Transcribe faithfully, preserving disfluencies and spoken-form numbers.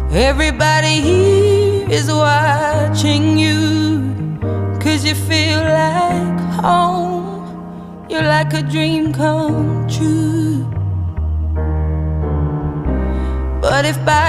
Everybody here is watching you, 'cause you feel like home. You're like a dream come true. But if by